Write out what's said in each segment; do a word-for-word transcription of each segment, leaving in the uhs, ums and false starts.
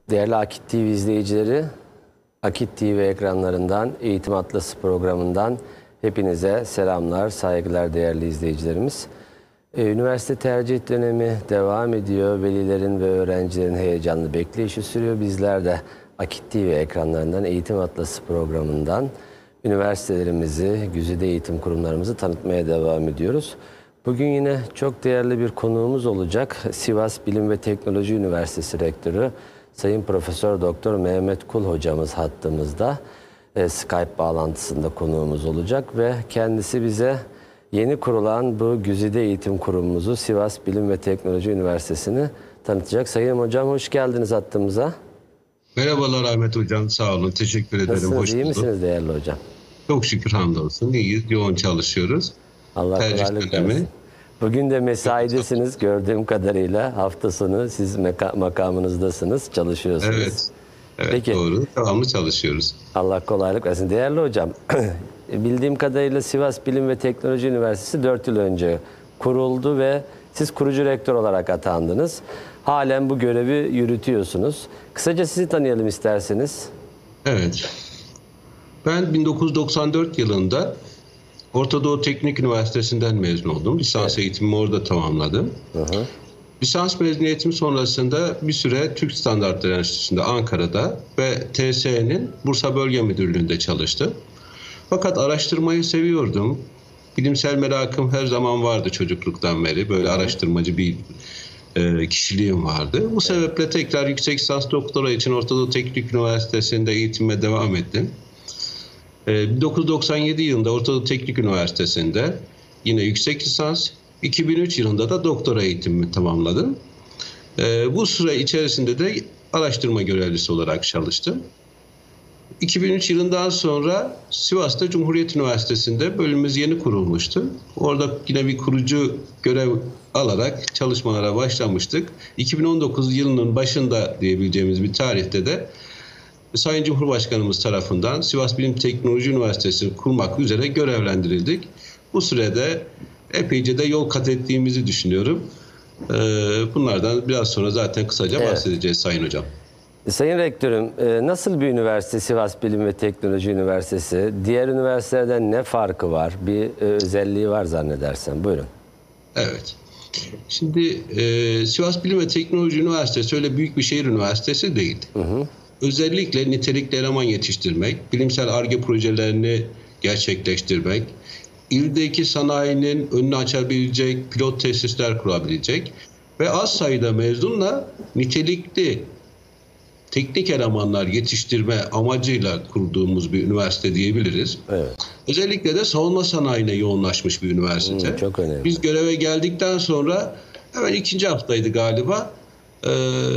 Değerli Akit T V izleyicileri, Akit T V ekranlarından, Eğitim Atlası programından hepinize selamlar, saygılar değerli izleyicilerimiz. Ee, üniversite tercih dönemi devam ediyor. Velilerin ve öğrencilerin heyecanlı bekleyişi sürüyor. Bizler de Akit T V ekranlarından, Eğitim Atlası programından üniversitelerimizi, güzide eğitim kurumlarımızı tanıtmaya devam ediyoruz. Bugün yine çok değerli bir konuğumuz olacak. Sivas Bilim ve Teknoloji Üniversitesi Rektörü Sayın Profesör Doktor Mehmet Kul hocamız hattımızda. E, Skype bağlantısında konuğumuz olacak ve kendisi bize yeni kurulan bu güzide eğitim kurumumuzu Sivas Bilim ve Teknoloji Üniversitesi'ni tanıtacak. Sayın hocam hoş geldiniz hattımıza. Merhabalar Ahmet hocam, sağ olun, teşekkür ederim. Nasılsınız, hoş iyi bulduk. misiniz değerli hocam? Çok şükür hamdolsun, iyiyiz, yoğun çalışıyoruz. Allah kolaylık versin. Bugün de mesaidesiniz gördüğüm kadarıyla. Hafta sonu siz meka- makamınızdasınız, çalışıyorsunuz. Evet, evet Peki. Doğru. Devamlı çalışıyoruz. Allah kolaylık versin. Değerli hocam, bildiğim kadarıyla Sivas Bilim ve Teknoloji Üniversitesi dört yıl önce kuruldu ve siz kurucu rektör olarak atandınız. Halen bu görevi yürütüyorsunuz. Kısaca sizi tanıyalım isterseniz. Evet. Ben bin dokuz yüz doksan dört yılında Orta Doğu Teknik Üniversitesi'nden mezun oldum. Lisans evet. eğitimimi orada tamamladım. Hı hı. Lisans mezuniyetim sonrasında bir süre Türk Standartları Enstitüsü'nde Ankara'da ve T S E'nin Bursa Bölge Müdürlüğü'nde çalıştım. Fakat araştırmayı seviyordum. Bilimsel merakım her zaman vardı çocukluktan beri. Böyle araştırmacı bir e, kişiliğim vardı. Bu evet. sebeple tekrar yüksek lisans doktora için Orta Doğu Teknik Üniversitesi'nde eğitime devam ettim. bin dokuz yüz doksan yedi yılında Orta Doğu Teknik Üniversitesi'nde yine yüksek lisans, iki bin üç yılında da doktora eğitimimi tamamladım. Bu süre içerisinde de araştırma görevlisi olarak çalıştım. iki bin üç yılından sonra Sivas'ta Cumhuriyet Üniversitesi'nde bölümümüz yeni kurulmuştu. Orada yine bir kurucu görev alarak çalışmalara başlamıştık. iki bin on dokuz yılının başında diyebileceğimiz bir tarihte de Sayın Cumhurbaşkanımız tarafından Sivas Bilim Teknoloji Üniversitesi kurmak üzere görevlendirildik. Bu sürede epeyce de yol kat ettiğimizi düşünüyorum. Bunlardan biraz sonra zaten kısaca evet. bahsedeceğiz Sayın Hocam. Sayın Rektörüm, nasıl bir üniversite Sivas Bilim ve Teknoloji Üniversitesi? Diğer üniversitelerden ne farkı var? Bir özelliği var zannedersem. Buyurun. Evet. Şimdi e, Sivas Bilim ve Teknoloji Üniversitesi öyle büyük bir şehir üniversitesi değil. Hı hı. Özellikle nitelikli eleman yetiştirmek, bilimsel Ar-Ge projelerini gerçekleştirmek, ildeki sanayinin önünü açabilecek, pilot tesisler kurabilecek ve az sayıda mezunla nitelikli teknik elemanlar yetiştirme amacıyla kurduğumuz bir üniversite diyebiliriz. Evet. Özellikle de savunma sanayine yoğunlaşmış bir üniversite. Hmm, çok önemli. Biz göreve geldikten sonra hemen ikinci haftaydı galiba. E,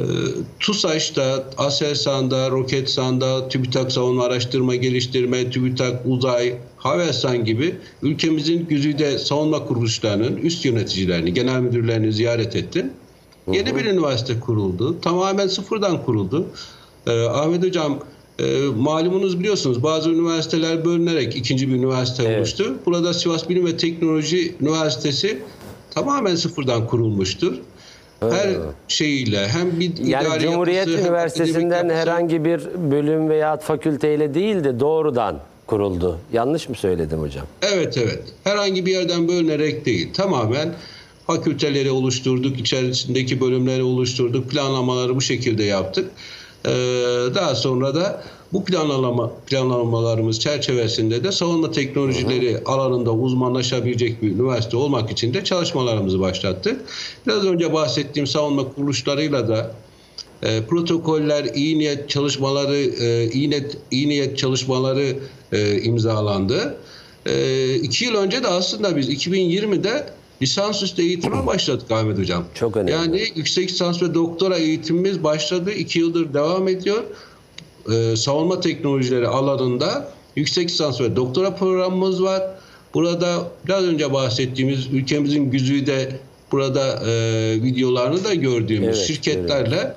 TUSAŞ'ta, ASELSAN'da, Roketsan'da, TÜBİTAK Savunma Araştırma Geliştirme, TÜBİTAK Uzay, Havelsan gibi ülkemizin güzide savunma kuruluşlarının üst yöneticilerini, genel müdürlerini ziyaret ettim. Hı hı. Yeni bir üniversite kuruldu. Tamamen sıfırdan kuruldu. Ee, Ahmet Hocam, e, malumunuz biliyorsunuz bazı üniversiteler bölünerek ikinci bir üniversite evet. oluştu. Burada Sivas Bilim ve Teknoloji Üniversitesi tamamen sıfırdan kurulmuştur. Her şeyiyle hem bir yani Cumhuriyet yapısı, Üniversitesi'nden herhangi bir bölüm veya fakülteyle değil de doğrudan kuruldu. Yanlış mı söyledim hocam? Evet evet. Herhangi bir yerden bölünerek değil. Tamamen fakülteleri oluşturduk, içerisindeki bölümleri oluşturduk, planlamaları bu şekilde yaptık. Ee, daha sonra da bu planlama planlamalarımız çerçevesinde de savunma teknolojileri hı hı. alanında uzmanlaşabilecek bir üniversite olmak için de çalışmalarımızı başlattık. Biraz önce bahsettiğim savunma kuruluşlarıyla da e, protokoller, iyi niyet çalışmaları, e, iyi niyet, iyi niyet çalışmaları e, imzalandı. E, iki yıl önce de aslında biz iki bin yirmide lisansüstü eğitime başladık Ahmet Hocam. Çok önemli. Yani yüksek lisans ve doktora eğitimimiz başladı. iki yıldır devam ediyor. Ee, savunma teknolojileri alanında yüksek lisans ve doktora programımız var. Burada biraz önce bahsettiğimiz ülkemizin güzide burada e, videolarını da gördüğümüz evet, şirketlerle evet.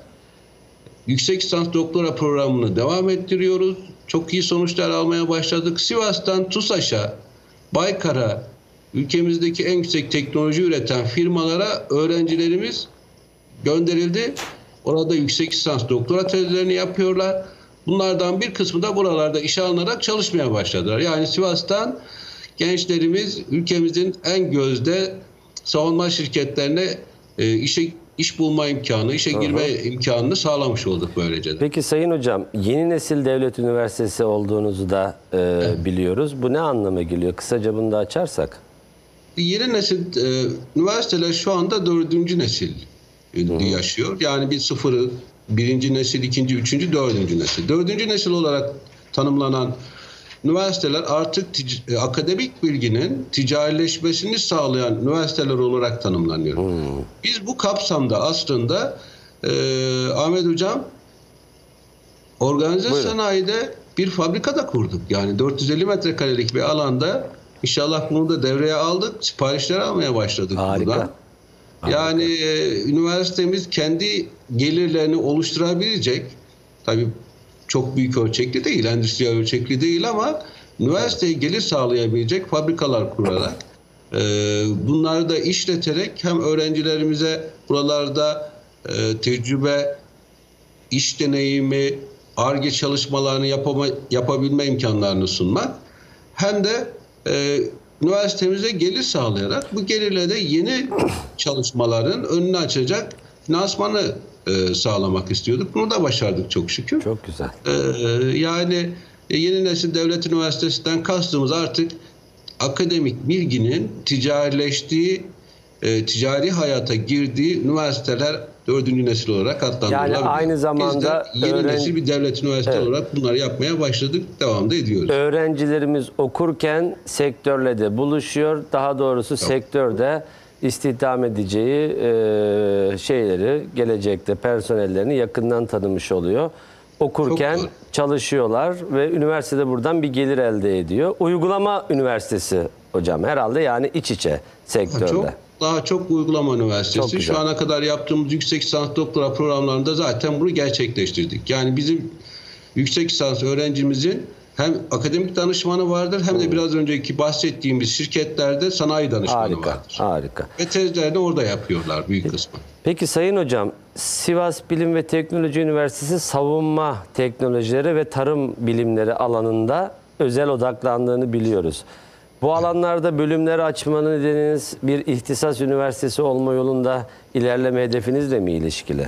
yüksek lisans doktora programını devam ettiriyoruz. Çok iyi sonuçlar almaya başladık. Sivas'tan TUSAŞ'a, Baykar'a, ülkemizdeki en yüksek teknoloji üreten firmalara öğrencilerimiz gönderildi. Orada yüksek lisans doktora tezlerini yapıyorlar. Bunlardan bir kısmı da buralarda işe alınarak çalışmaya başladılar. Yani Sivas'tan gençlerimiz ülkemizin en gözde savunma şirketlerine e, işe iş bulma imkanı, işe girme Aha. imkanını sağlamış olduk böylece de. Peki Sayın Hocam, yeni nesil devlet üniversitesi olduğunuzu da e, evet. biliyoruz. Bu ne anlama geliyor? Kısaca bunu da açarsak. Yeni nesil e, üniversiteler şu anda dördüncü nesil Hı. yaşıyor. Yani bir sıfırı, birinci nesil, ikinci, üçüncü, dördüncü nesil. Dördüncü nesil olarak tanımlanan üniversiteler artık tic- akademik bilginin ticarileşmesini sağlayan üniversiteler olarak tanımlanıyor. Hmm. Biz bu kapsamda aslında e, Ahmet Hocam organize Buyurun. sanayide bir fabrika da kurduk. Yani dört yüz elli metrekarelik bir alanda inşallah bunu da devreye aldık. Siparişler almaya başladık Harika. buradan. Harika. Yani e, üniversitemiz kendi gelirlerini oluşturabilecek, tabii çok büyük ölçekli değil, endüstriyel ölçekli değil ama üniversiteye gelir sağlayabilecek fabrikalar kurarak e, bunları da işleterek hem öğrencilerimize buralarda e, tecrübe, iş deneyimi, Ar-Ge çalışmalarını yapama, yapabilme imkanlarını sunmak hem de e, üniversitemize gelir sağlayarak bu gelirle de yeni çalışmaların önünü açacak finansmanı e, sağlamak istiyorduk. Bunu da başardık çok şükür. Çok güzel. E, yani yeni nesil devlet üniversitesinden kastımız artık akademik bilginin ticarileştiği, e, ticari hayata girdiği üniversiteler dördüncü nesil olarak adlandırılabilir. Yani aynı zamanda biz de yeni öğren... nesil bir devlet üniversitesi evet. olarak bunları yapmaya başladık. Devam da ediyoruz. Öğrencilerimiz okurken sektörle de buluşuyor. Daha doğrusu tamam. sektörde istihdam edeceği e, şeyleri, gelecekte personellerini yakından tanımış oluyor. Okurken çalışıyorlar ve üniversitede buradan bir gelir elde ediyor. Uygulama üniversitesi hocam herhalde, yani iç içe sektörde. Çok, daha çok uygulama üniversitesi. Şu ana kadar yaptığımız yüksek lisans doktora programlarında zaten bunu gerçekleştirdik. Yani bizim yüksek lisans öğrencimizin hem akademik danışmanı vardır hem de biraz önceki bahsettiğimiz şirketlerde sanayi danışmanı harika, vardır. Harika. Ve tezlerini orada yapıyorlar büyük kısmı. Peki Sayın Hocam, Sivas Bilim ve Teknoloji Üniversitesi savunma teknolojileri ve tarım bilimleri alanında özel odaklandığını biliyoruz. Bu alanlarda bölümleri açmanın nedeniniz bir ihtisas üniversitesi olma yolunda ilerleme hedefinizle mi ilişkili?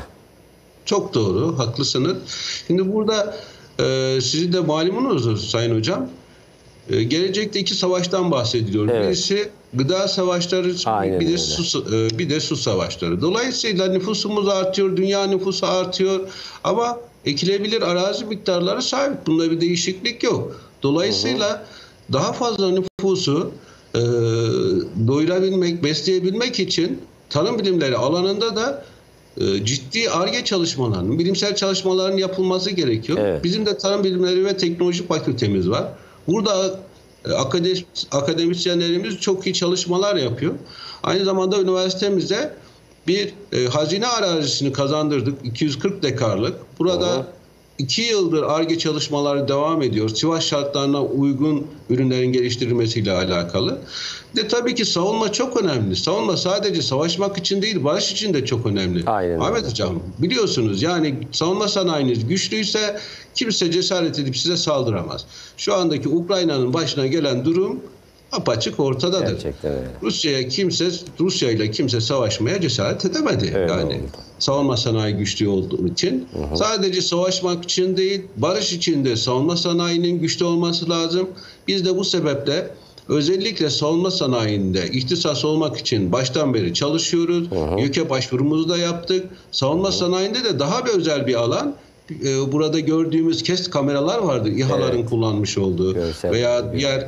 Çok doğru, haklısınız. Şimdi burada e, sizin de malumunuz Sayın Hocam, e, gelecekte iki savaştan bahsediliyor. Evet. Birisi gıda savaşları, Aynen bir de öyle. su, e, bir de su savaşları. Dolayısıyla nüfusumuz artıyor, dünya nüfusu artıyor ama ekilebilir arazi miktarları sabit. Bunda bir değişiklik yok. Dolayısıyla hı hı. daha fazla nüfusu e, doyurabilmek, besleyebilmek için tarım bilimleri alanında da e, ciddi Ar-Ge çalışmalarının, bilimsel çalışmaların yapılması gerekiyor. Evet. Bizim de tarım bilimleri ve teknoloji fakültemiz var. Burada e, akademis, akademisyenlerimiz çok iyi çalışmalar yapıyor. Aynı zamanda üniversitemize bir e, hazine arazisini kazandırdık. iki yüz kırk dekarlık. Burada Aha. İki yıldır Ar-Ge çalışmaları devam ediyor. Sivas şartlarına uygun ürünlerin geliştirilmesiyle alakalı. De tabii ki savunma çok önemli. Savunma sadece savaşmak için değil, barış için de çok önemli. Aynen. Ahmet Hocam, biliyorsunuz yani savunma sanayiniz güçlüyse kimse cesaret edip size saldıramaz. Şu andaki Ukrayna'nın başına gelen durum apaçık ortadadır. Gerçekten öyle. Rusya'ya kimse, Rusya ile kimse savaşmaya cesaret edemedi. Öyle yani oldu. Savunma sanayi güçlü olduğu için. Hı hı. Sadece savaşmak için değil, barış için de savunma sanayinin güçlü olması lazım. Biz de bu sebeple özellikle savunma sanayinde ihtisas olmak için baştan beri çalışıyoruz. YÖK'e başvurumuzu da yaptık. Savunma hı hı. sanayinde de daha bir özel bir alan. Burada gördüğümüz KEST kameralar vardı. İHA'ların evet. kullanmış olduğu Görsel veya diğer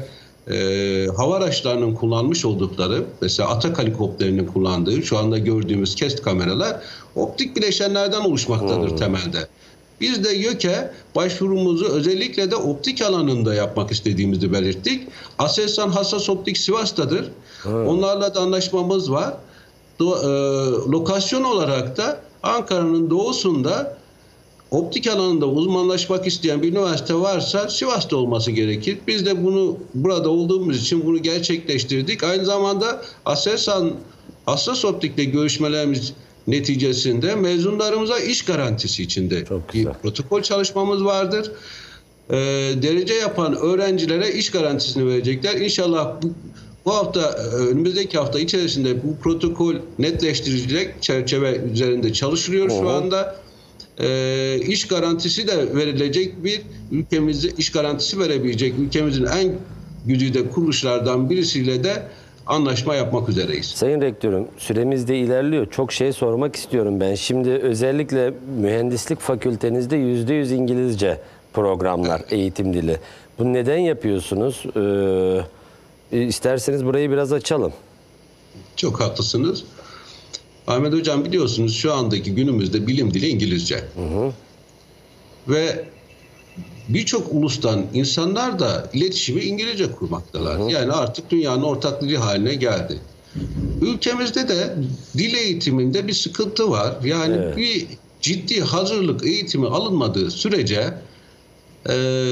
E, hava araçlarının kullanmış oldukları, mesela Atak helikopterinin kullandığı şu anda gördüğümüz KEST kameralar optik bileşenlerden oluşmaktadır hmm. temelde. Biz de YÖK'e başvurumuzu özellikle de optik alanında yapmak istediğimizi belirttik. Aselsan Hassas Optik Sivas'tadır. Hmm. Onlarla da anlaşmamız var. Do, e, lokasyon olarak da Ankara'nın doğusunda optik alanında uzmanlaşmak isteyen bir üniversite varsa Sivas'ta olması gerekir. Biz de bunu burada olduğumuz için bunu gerçekleştirdik. Aynı zamanda Aselsan Hassas Optik'le görüşmelerimiz neticesinde mezunlarımıza iş garantisi içinde Çok bir güzel. protokol çalışmamız vardır. Ee, derece yapan öğrencilere iş garantisini verecekler. İnşallah bu, bu hafta, önümüzdeki hafta içerisinde bu protokol netleştirilecek çerçeve üzerinde çalışılıyor şu anda. Ee, iş garantisi de verilecek bir ülkemizde iş garantisi verebilecek ülkemizin en güzide kuruluşlardan birisiyle de anlaşma yapmak üzereyiz. Sayın Rektörüm, süremiz de ilerliyor. Çok şey sormak istiyorum ben. Şimdi özellikle mühendislik fakültenizde yüzde yüz İngilizce programlar, eğitim dili. Bunu neden yapıyorsunuz? Ee, isterseniz burayı biraz açalım. Çok haklısınız. Ahmet Hocam, biliyorsunuz şu andaki günümüzde bilim dili İngilizce. Hı hı. Ve birçok ulustan insanlar da iletişimi İngilizce kurmaktalar. Hı hı. Yani artık dünyanın ortak dili haline geldi. Ülkemizde de dil eğitiminde bir sıkıntı var. Yani evet. bir ciddi hazırlık eğitimi alınmadığı sürece e,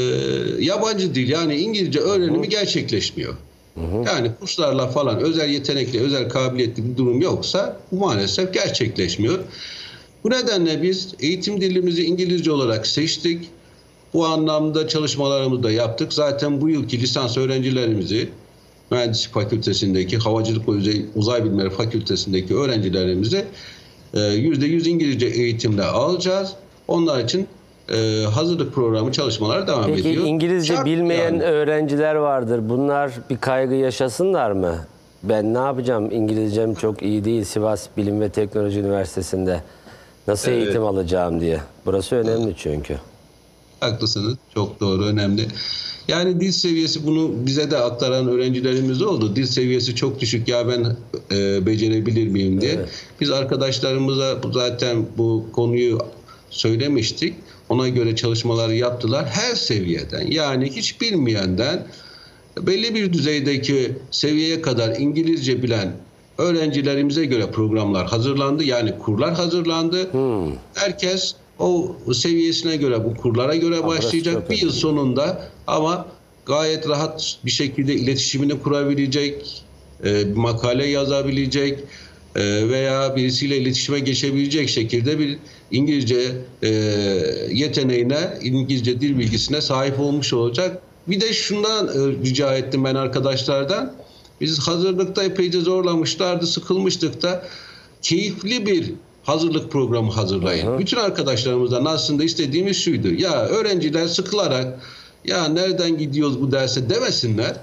yabancı dil yani İngilizce öğrenimi hı hı. gerçekleşmiyor. Hı hı. Yani kurslarla falan özel yetenekli, özel kabiliyetli bir durum yoksa bu maalesef gerçekleşmiyor. Bu nedenle biz eğitim dilimizi İngilizce olarak seçtik. Bu anlamda çalışmalarımızı da yaptık. Zaten bu yılki lisans öğrencilerimizi Mühendislik Fakültesindeki, Havacılık ve Uzay Bilimleri Fakültesindeki öğrencilerimizi yüzde yüz İngilizce eğitimle alacağız. Onlar için Ee, hazırlık programı çalışmalar devam Peki, ediyor. Peki İngilizce Şart bilmeyen yani. öğrenciler vardır. Bunlar bir kaygı yaşasınlar mı? Ben ne yapacağım? İngilizcem çok iyi değil. Sivas Bilim ve Teknoloji Üniversitesi'nde nasıl evet. eğitim alacağım diye. Burası önemli evet. çünkü. Haklısınız. Çok doğru, önemli. Yani dil seviyesi, bunu bize de aktaran öğrencilerimiz oldu. Dil seviyesi çok düşük, ya ben e, becerebilir miyim diye. Evet. Biz arkadaşlarımıza zaten bu konuyu söylemiştik. Ona göre çalışmaları yaptılar. Her seviyeden, yani hiç bilmeyenden belli bir düzeydeki seviyeye kadar İngilizce bilen öğrencilerimize göre programlar hazırlandı. Yani kurlar hazırlandı. Hmm. Herkes o seviyesine göre, bu kurlara göre ha, başlayacak. Bir yıl sonunda ama gayet rahat bir şekilde iletişimini kurabilecek, e, makale yazabilecek e, veya birisiyle iletişime geçebilecek şekilde bir İngilizce e, yeteneğine, İngilizce dil bilgisine sahip olmuş olacak. Bir de şundan e, rica ettim ben arkadaşlardan. Biz hazırlıkta epeyce zorlamışlardı, sıkılmıştık da keyifli bir hazırlık programı hazırlayın. Hı hı. Bütün arkadaşlarımızdan aslında istediğimiz şuydu. Ya öğrenciler sıkılarak ya nereden gidiyoruz bu derse demesinler.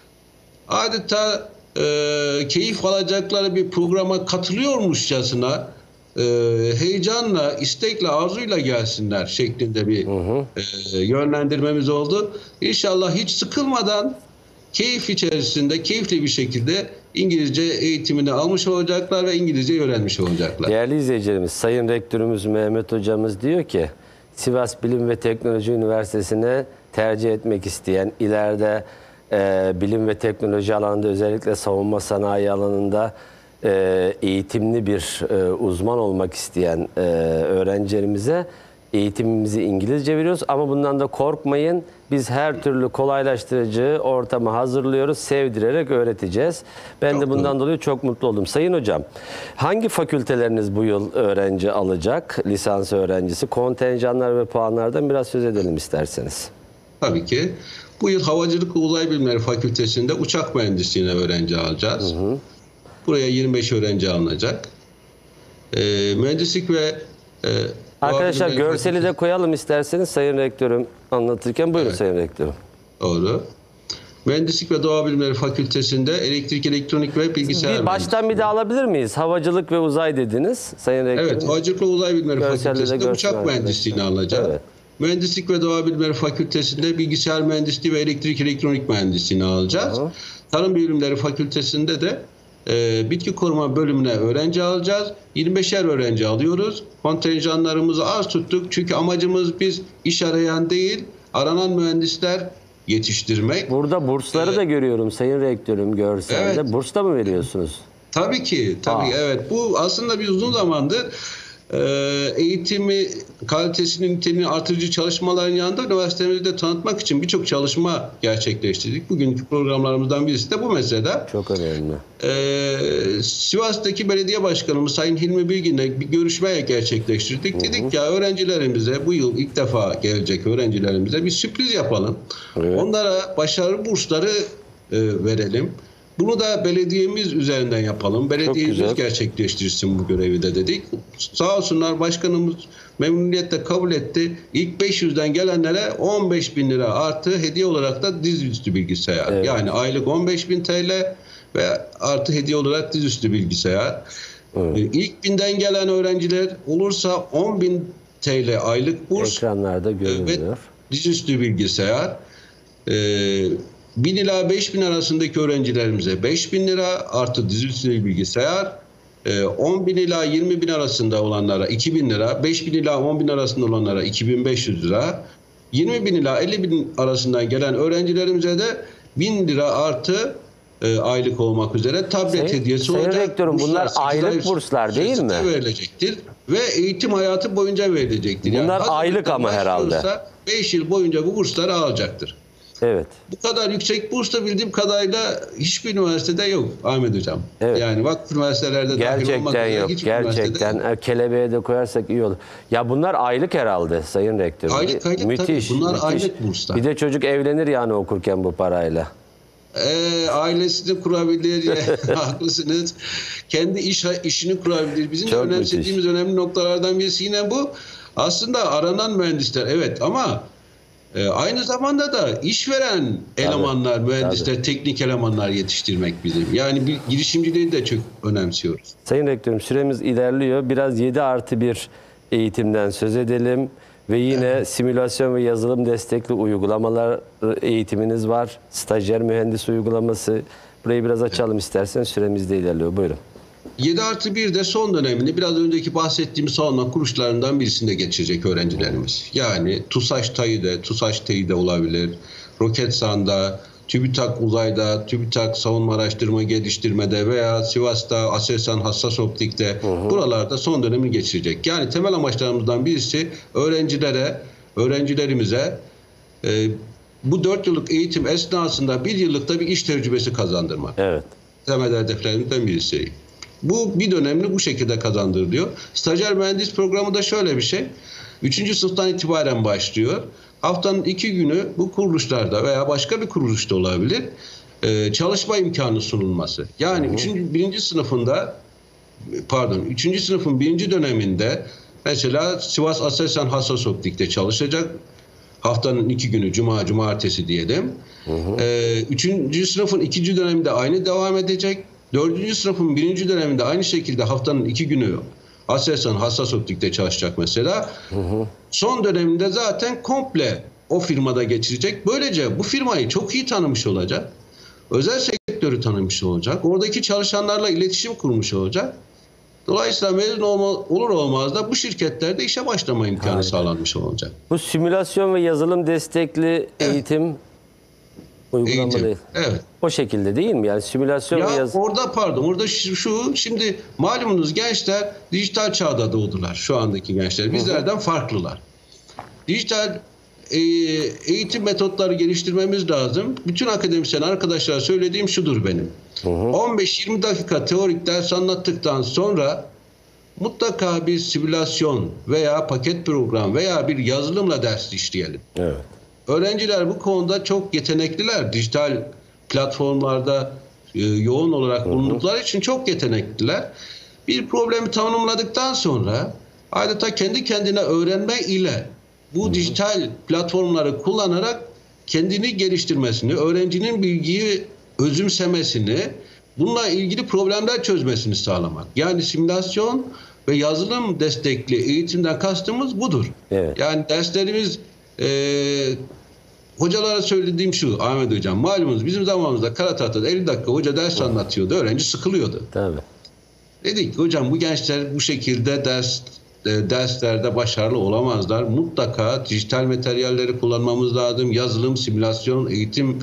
Adeta e, keyif alacakları bir programa katılıyormuşçasına e, heyecanla, istekle, arzuyla gelsinler şeklinde bir hı hı. E, yönlendirmemiz oldu. İnşallah hiç sıkılmadan, keyif içerisinde, keyifli bir şekilde İngilizce eğitimini almış olacaklar ve İngilizce öğrenmiş olacaklar. Değerli izleyicilerimiz, Sayın Rektörümüz Mehmet Hocamız diyor ki, Sivas Bilim ve Teknoloji Üniversitesi'ne tercih etmek isteyen, ileride e, bilim ve teknoloji alanında, özellikle savunma sanayi alanında e, eğitimli bir e, uzman olmak isteyen e, öğrencilerimize eğitimimizi İngilizce veriyoruz ama bundan da korkmayın. Biz her türlü kolaylaştırıcı ortamı hazırlıyoruz, sevdirerek öğreteceğiz. Ben çok de bundan doğru. dolayı çok mutlu oldum. Sayın Hocam, hangi fakülteleriniz bu yıl öğrenci alacak, lisans öğrencisi? Kontenjanlar ve puanlardan biraz söz edelim isterseniz. Tabii ki. Bu yıl Havacılık ve Uzay Bilimleri Fakültesi'nde uçak mühendisliğine öğrenci alacağız. Hı hı. Buraya yirmi beş öğrenci alınacak. Ee, mühendislik ve e, Arkadaşlar görseli de koyalım isterseniz Sayın Rektörüm anlatırken. Buyurun evet. Sayın Rektörüm. Doğru. Mühendislik ve Doğa Bilimleri Fakültesi'nde elektrik, elektronik ve bilgisayar bir baştan bir daha alabilir miyiz? Havacılık ve uzay dediniz Sayın Rektörüm. Evet, Havacılık ve Uzay Bilimleri Fakültesi'nde uçak mühendisliğini alacak. Evet. Mühendislik ve Doğa Bilimleri Fakültesi'nde bilgisayar mühendisliği ve elektrik, elektronik mühendisliğini alacağız. Aha. Tarım Bilimleri Fakültesi'nde de e, bitki koruma bölümüne öğrenci alacağız. yirmi beşer öğrenci alıyoruz. Kontenjanlarımızı az tuttuk. Çünkü amacımız biz iş arayan değil, aranan mühendisler yetiştirmek. Burada bursları ee, da görüyorum Sayın Rektörüm görselde. Evet. Burs da mı veriyorsunuz? Tabii ki. Tabii Aa. evet. Bu aslında bir uzun zamandır e, eğitimi kalitesini, niteliğini artırıcı çalışmaların yanında üniversitemizi de tanıtmak için birçok çalışma gerçekleştirdik. Bugünkü programlarımızdan birisi de bu mesela. Çok önemli. E, Sivas'taki belediye başkanımız Sayın Hilmi Bilgin'le bir görüşme gerçekleştirdik. Hı hı. Dedik ya öğrencilerimize, bu yıl ilk defa gelecek öğrencilerimize bir sürpriz yapalım. Evet. Onlara başarı bursları e, verelim. Bunu da belediyemiz üzerinden yapalım. Belediyemiz gerçekleştirsin bu görevi de dedik. Sağ olsunlar başkanımız memnuniyetle kabul etti. İlk beş yüzden gelenlere on beş bin lira artı hediye olarak da dizüstü bilgisayar. Evet. Yani aylık on beş bin T L ve artı hediye olarak dizüstü bilgisayar. Evet. İlk binden gelen öğrenciler olursa on bin T L aylık burs. Ekranlarda görünüyor. Ve dizüstü bilgisayar. Ee, bin ila beş bin arasındaki öğrencilerimize beş bin lira artı dizüstü bilgisayar, on bin ila yirmi bin arasında olanlara iki bin lira, beş bin ila on bin arasında olanlara iki bin beş yüz lira, yirmi bin ila elli bin arasından gelen öğrencilerimize de bin lira artı e, aylık olmak üzere tablet Sayın, hediyesi Sayın olacak. Rektörüm, burslar, bunlar aylık burslar değil mi? Verilecektir ve eğitim hayatı boyunca verilecektir. Bunlar yani aylık ama herhalde. beş yıl boyunca bu bursları alacaktır. Evet. Bu kadar yüksek burs da bildiğim kadarıyla hiçbir üniversitede yok Ahmet Hocam. Evet. Yani vakıf üniversitelerde gerçekten dahil olmak yok. Gerçekten kelebeğe de koyarsak iyi olur. Ya bunlar aylık herhalde Sayın Rektör. Aylık aylık müthiş, tabii. Bunlar müthiş. aylık burslar. Bir de çocuk evlenir yani okurken bu parayla. Ee, ailesini kurabilir. Haklısınız. Kendi iş işini kurabilir. Bizim de önemsediğimiz müthiş. önemli noktalardan birisi yine bu. Aslında aranan mühendisler evet ama Ee, aynı zamanda da işveren elemanlar, tabii, mühendisler, tabii. teknik elemanlar yetiştirmek bizim. Yani bir girişimciliği de çok önemsiyoruz. Sayın Rektörüm, süremiz ilerliyor. Biraz yedi artı bir eğitimden söz edelim. Ve yine evet. simülasyon ve yazılım destekli uygulamalar eğitiminiz var. Stajyer mühendis uygulaması. Burayı biraz açalım istersen, süremiz de ilerliyor. Buyurun. yedi artı bir de son dönemini biraz önceki bahsettiğimiz savunma kurslarından birisinde geçecek öğrencilerimiz. Yani TUSAŞ TAİ'de, TUSAŞ TEİ'de olabilir, Roketsan'da, TÜBİTAK Uzay'da, TÜBİTAK Savunma Araştırma Geliştirme'de veya Sivas'ta, ASELSAN Hassas Optik'te hı hı. buralarda son dönemi geçirecek. Yani temel amaçlarımızdan birisi öğrencilere, öğrencilerimize e, bu dört yıllık eğitim esnasında bir yıllıkta bir iş tecrübesi kazandırmak. Evet. Temel hedeflerimizden birisi. Bu bir dönemli bu şekilde kazandırılıyor. Stajyer mühendis programı da şöyle bir şey. Üçüncü sınıftan itibaren başlıyor. Haftanın iki günü bu kuruluşlarda veya başka bir kuruluşta olabilir. Ee, çalışma imkanı sunulması. Yani üçüncü, birinci sınıfında pardon, üçüncü sınıfın birinci döneminde mesela Sivas Aselsan Hassas Optik'te çalışacak. Haftanın iki günü, cuma, cumartesi diyelim. Hı hı. Ee, üçüncü sınıfın ikinci döneminde aynı devam edecek. Dördüncü sınıfın birinci döneminde aynı şekilde haftanın iki günü Aselsan Hassas Optik'te çalışacak mesela. Hı hı. Son döneminde zaten komple o firmada geçirecek. Böylece bu firmayı çok iyi tanımış olacak. Özel sektörü tanımış olacak. Oradaki çalışanlarla iletişim kurmuş olacak. Dolayısıyla mezun olma, olur olmaz da bu şirketlerde işe başlama imkanı Harika. sağlanmış olacak. Bu simülasyon ve yazılım destekli evet. eğitim uygulama değil. Evet. O şekilde değil mi? Yani simülasyon ya ve yazılım. Orada pardon, orada şu, şu şimdi malumunuz gençler dijital çağda doğdular. Şu andaki gençler bizlerden hı hı. farklılar. Dijital e, eğitim metotları geliştirmemiz lazım. Bütün akademisyen arkadaşlara söylediğim şudur benim. on beş yirmi dakika teorik ders anlattıktan sonra mutlaka bir simülasyon veya paket program veya bir yazılımla ders işleyelim. Evet. Öğrenciler bu konuda çok yetenekliler. Dijital platformlarda e, yoğun olarak bulundukları için çok yetenekliler. Bir problemi tanımladıktan sonra adeta kendi kendine öğrenme ile bu Hı-hı. dijital platformları kullanarak kendini geliştirmesini, öğrencinin bilgiyi özümsemesini, bununla ilgili problemler çözmesini sağlamak. Yani simülasyon ve yazılım destekli eğitimden kastımız budur. Evet. Yani derslerimiz e, hocalara söylediğim şu Ahmet Hocam, malumunuz bizim zamanımızda kara tahtada elli dakika hoca ders anlatıyordu, öğrenci sıkılıyordu. Tabii. Dedik hocam bu gençler bu şekilde ders e, derslerde başarılı olamazlar. Mutlaka dijital materyalleri kullanmamız lazım. Yazılım, simülasyon, eğitim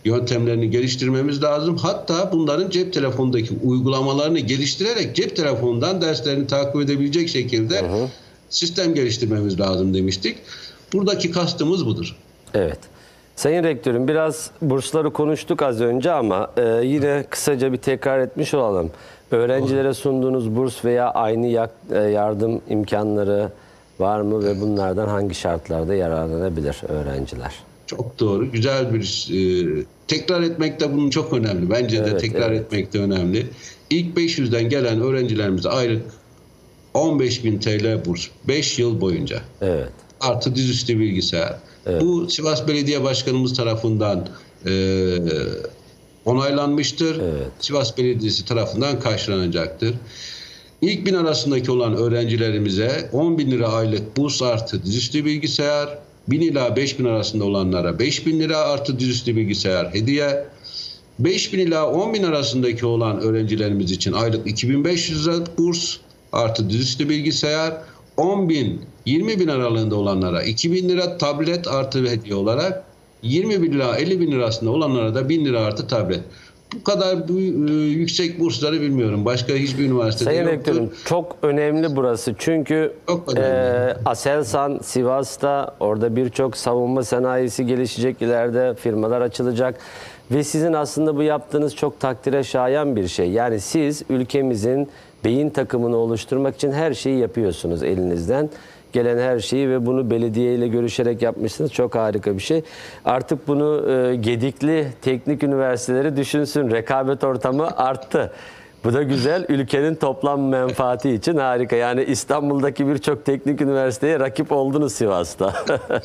yöntemlerini geliştirmemiz lazım. Hatta bunların cep telefonundaki uygulamalarını geliştirerek cep telefonundan derslerini takip edebilecek şekilde hı hı. sistem geliştirmemiz lazım demiştik. Buradaki kastımız budur. Evet. Sayın Rektörüm, biraz bursları konuştuk az önce ama e, yine kısaca bir tekrar etmiş olalım. Öğrencilere sunduğunuz burs veya aynı yardım imkanları var mı ve bunlardan hangi şartlarda yararlanabilir öğrenciler? Çok doğru. Güzel bir e, tekrar etmek de bunun çok önemli. Bence evet, de tekrar evet. etmek de önemli. İlk beş yüzden gelen öğrencilerimize aylık on beş bin T L burs. beş yıl boyunca. Evet. Artı dizüstü bilgisayar. Evet. Bu Sivas Belediye Başkanımız tarafından e, onaylanmıştır. Evet. Sivas Belediyesi tarafından karşılanacaktır. İlk bin arasındaki olan öğrencilerimize on bin lira aylık burs artı dizüstü bilgisayar, bin ila beş bin arasında olanlara beş bin lira artı dizüstü bilgisayar hediye, beş bin ila on bin arasındaki olan öğrencilerimiz için aylık iki bin beş yüz lira burs artı dizüstü bilgisayar, on bin yirmi bin aralığında olanlara iki bin lira tablet artı hediye olarak, yirmi bin lira elli bin lirasında olanlara da bin lira artı tablet. Bu kadar bu, e, yüksek bursları bilmiyorum. Başka hiçbir üniversitede Sayın yoktur. Rektörüm, çok önemli burası. Çünkü e, Aselsan Sivas'ta, orada birçok savunma sanayisi gelişecek, ileride firmalar açılacak. Ve sizin aslında bu yaptığınız çok takdire şayan bir şey. Yani siz ülkemizin beyin takımını oluşturmak için her şeyi yapıyorsunuz elinizden. Gelen her şeyi ve bunu belediye ile görüşerek yapmışsınız. Çok harika bir şey. Artık bunu e, gedikli teknik üniversiteleri düşünsün. Rekabet ortamı arttı. Bu da güzel. Ülkenin toplam menfaati için harika. Yani İstanbul'daki birçok teknik üniversiteye rakip oldunuz Sivas'ta.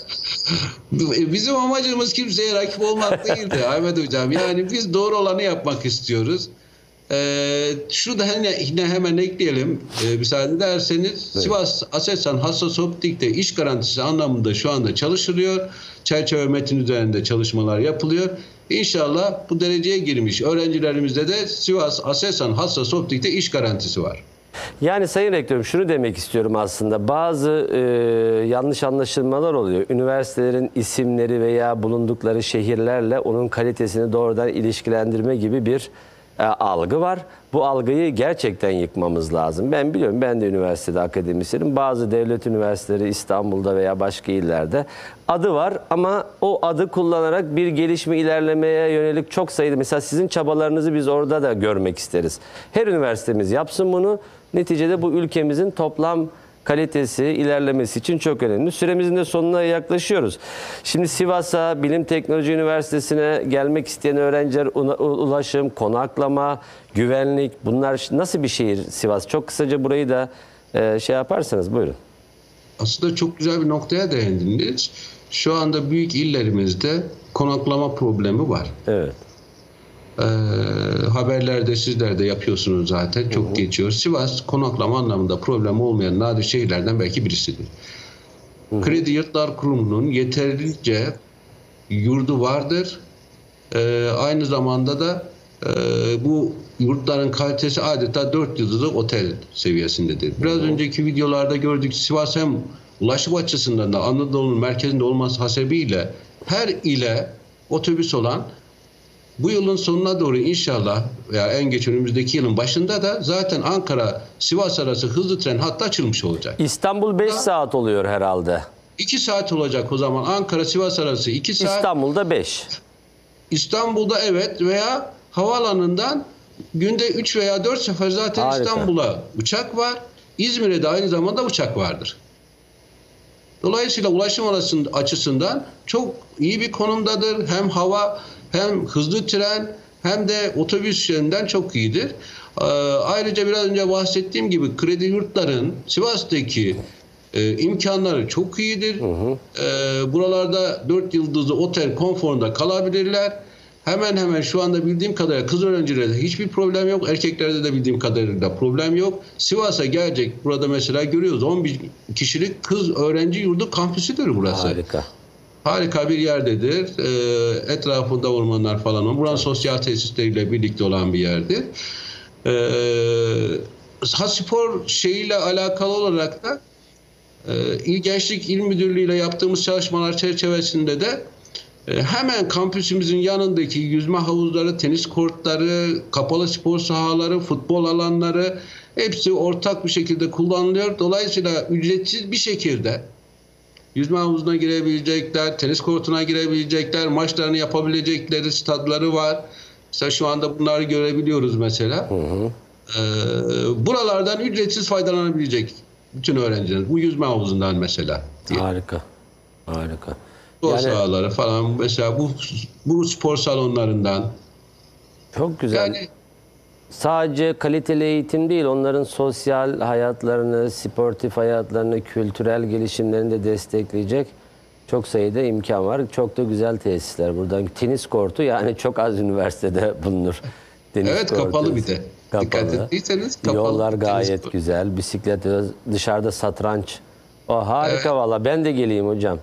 Bizim amacımız kimseye rakip olmak değildi Ahmet Hocam. Yani biz doğru olanı yapmak istiyoruz. Ee, şunu da yine hemen ekleyelim ee, müsaade ederseniz. Evet. Sivas Aselsan Hassas Optik'te iş garantisi anlamında şu anda çalışılıyor. Çerçeve metin üzerinde çalışmalar yapılıyor. İnşallah bu dereceye girmiş öğrencilerimizde de Sivas Aselsan Hassas Optik'te iş garantisi var. Yani Sayın Rektörüm, şunu demek istiyorum aslında. Bazı e, yanlış anlaşılmalar oluyor. Üniversitelerin isimleri veya bulundukları şehirlerle onun kalitesini doğrudan ilişkilendirme gibi bir E, algı var. Bu algıyı gerçekten yıkmamız lazım. Ben biliyorum, ben de üniversitede akademisyenim. Bazı devlet üniversiteleri İstanbul'da veya başka illerde adı var ama o adı kullanarak bir gelişme, ilerlemeye yönelik çok sayıda, mesela sizin çabalarınızı biz orada da görmek isteriz. Her üniversitemiz yapsın bunu. Neticede bu ülkemizin toplam kalitesi, ilerlemesi için çok önemli. Süremizin de sonuna yaklaşıyoruz. Şimdi Sivas'a, Bilim Teknoloji Üniversitesi'ne gelmek isteyen öğrenciler, ulaşım, konaklama, güvenlik, bunlar nasıl bir şehir Sivas? Çok kısaca burayı da e, şey yaparsanız buyurun. Aslında çok güzel bir noktaya değindiniz. Şu anda büyük illerimizde konaklama problemi var. Evet. Ee, haberlerde sizler de yapıyorsunuz zaten, çok hı hı. geçiyor. Sivas konaklama anlamında problem olmayan nadir şehirlerden belki birisidir. Hı hı. Kredi Yurtlar Kurumu'nun yeterince yurdu vardır. Ee, aynı zamanda da e, bu yurtların kalitesi adeta dört yıldızlı otel seviyesindedir. Biraz hı hı. önceki videolarda gördük, Sivas hem ulaşım açısından da Anadolu'nun merkezinde olması hasebiyle her ile otobüs olan, bu yılın sonuna doğru inşallah veya en geç önümüzdeki yılın başında da zaten Ankara-Sivas arası hızlı tren hattı açılmış olacak. İstanbul beş saat oluyor herhalde. iki saat olacak o zaman. Ankara-Sivas arası iki saat. İstanbul'da beş. İstanbul'da evet, veya havaalanından günde üç veya dört sefer zaten harika. İstanbul'a uçak var. İzmir'e de aynı zamanda uçak vardır. Dolayısıyla ulaşım açısından çok iyi bir konumdadır. Hem hava hem hızlı tren hem de otobüs yönünden çok iyidir. Ee, ayrıca biraz önce bahsettiğim gibi kredi yurtların Sivas'taki e, imkanları çok iyidir. Hı hı. Ee, buralarda dört yıldızlı otel konforunda kalabilirler. Hemen hemen şu anda bildiğim kadarıyla kız öğrencilerde hiçbir problem yok. Erkeklerde de bildiğim kadarıyla problem yok. Sivas'a gelecek, burada mesela görüyoruz on bir kişilik kız öğrenci yurdu kampüsüdür burası. Harika. Harika bir yerdedir. E, etrafında ormanlar falan var. Buranın sosyal tesisleriyle birlikte olan bir yerdir. E, ha spor şeyiyle alakalı olarak da e, İl Gençlik İl Müdürlüğü ile yaptığımız çalışmalar çerçevesinde de E, hemen kampüsümüzün yanındaki yüzme havuzları, tenis kortları, kapalı spor sahaları, futbol alanları hepsi ortak bir şekilde kullanılıyor. Dolayısıyla ücretsiz bir şekilde yüzme havuzuna girebilecekler, tenis kortuna girebilecekler, maçlarını yapabilecekleri stadları var. Mesela şu anda bunları görebiliyoruz mesela. Hı hı. Ee, buralardan ücretsiz faydalanabilecek bütün öğrenciler. Bu yüzme havuzundan mesela. Diye. Harika. Harika. Spor Yani, sahaları falan mesela bu bu spor salonlarından. Çok güzel. Yani sadece kaliteli eğitim değil, onların sosyal hayatlarını, sportif hayatlarını, kültürel gelişimlerini de destekleyecek çok sayıda imkan var. Çok da güzel tesisler. Buradan tenis kortu yani çok az üniversitede bulunur. Deniz evet kortu. Kapalı bir de. Kapalı. Dikkat ettiyseniz kapalı. Yollar gayet güzel. Bisiklet, dışarıda satranç. O harika evet. Valla. Ben de geleyim hocam.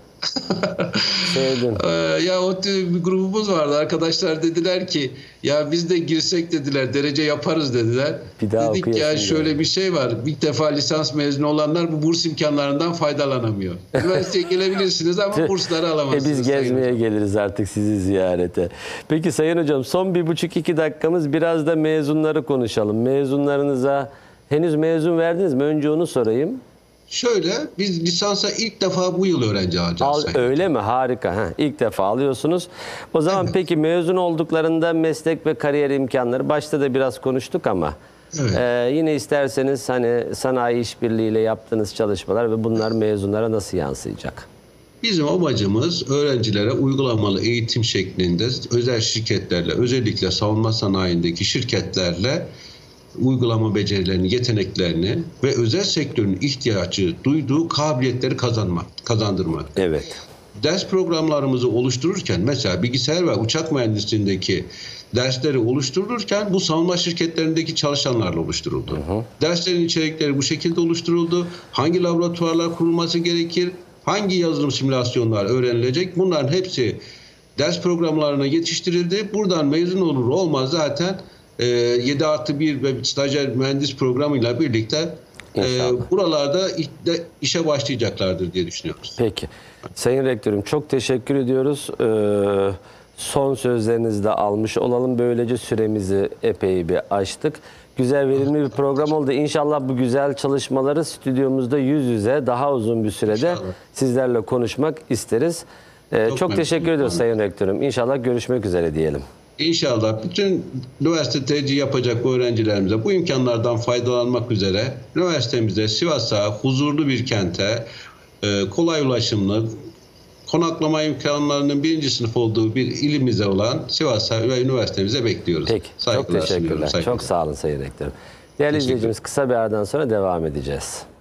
Sevdim. Ee, ya o bir grubumuz vardı. Arkadaşlar dediler ki ya biz de girsek dediler. Derece yaparız dediler. Bir daha dedik ya şöyle yani. bir şey var. Bir defa lisans mezunu olanlar bu burs imkanlarından faydalanamıyor. Üniversiteye gelebilirsiniz ama bursları alamazsınız. E biz gezmeye sayın. geliriz artık sizi ziyarete. Peki Sayın Hocam son bir buçuk iki dakikamız biraz da mezunları konuşalım. Mezunlarınıza henüz mezun verdiniz mi? Önce onu sorayım. Şöyle, biz lisansa ilk defa bu yıl öğrenci alacağız. Al, öyle mi? Harika. Ha, ilk defa alıyorsunuz. O zaman evet. Peki mezun olduklarında meslek ve kariyer imkanları, başta da biraz konuştuk ama evet. e, yine isterseniz hani sanayi işbirliğiyle yaptığınız çalışmalar ve bunlar mezunlara nasıl yansıyacak? Bizim amacımız öğrencilere uygulamalı eğitim şeklinde özel şirketlerle, özellikle savunma sanayindeki şirketlerle uygulama becerilerini, yeteneklerini ve özel sektörün ihtiyacı duyduğu kabiliyetleri kazanmak, kazandırmak. Evet. Ders programlarımızı oluştururken mesela bilgisayar ve uçak mühendisliğindeki dersleri oluşturulurken bu savunma şirketlerindeki çalışanlarla oluşturuldu. Hı hı. Derslerin içerikleri bu şekilde oluşturuldu. Hangi laboratuvarlar kurulması gerekir? Hangi yazılım simülasyonlar öğrenilecek? Bunların hepsi ders programlarına yetiştirildi. Buradan mezun olur olmaz zaten yedi artı bir ve stajyer mühendis programıyla birlikte İnşallah. e, buralarda işe başlayacaklardır diye düşünüyoruz. Peki. Sayın Rektörüm çok teşekkür ediyoruz. Ee, son sözlerinizi de almış olalım. Böylece süremizi epey bir aştık. Güzel, verimli bir program oldu. İnşallah bu güzel çalışmaları stüdyomuzda yüz yüze daha uzun bir sürede İnşallah. sizlerle konuşmak isteriz. Ee, çok çok teşekkür ediyoruz Sayın Rektörüm. İnşallah görüşmek üzere diyelim. İnşallah bütün üniversite tercih yapacak öğrencilerimize bu imkanlardan faydalanmak üzere üniversitemize, Sivas'a, huzurlu bir kente, kolay ulaşımlı, konaklama imkanlarının birinci sınıf olduğu bir ilimize olan Sivas'a ve üniversitemize bekliyoruz. Peki, Saygılar çok teşekkürler. Çok sağ olun Sayın Rektörüm. Değerli izleyicimiz, kısa bir aradan sonra devam edeceğiz.